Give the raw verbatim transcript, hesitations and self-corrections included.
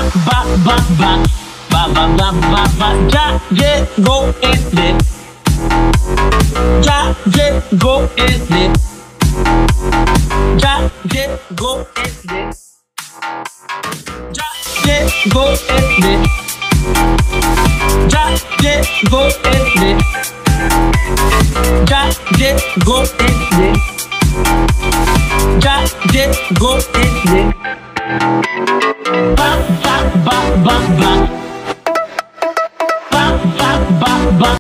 ba ba ba ba ba ba ba ba. Ya llegó el de. Ya llegó el de. Ya llegó el de. Ya llegó el de. Ya llegó el de. Ya llegó el de. Ya llegó el de. Ba ba ba ba ba. Ba ba ba ba.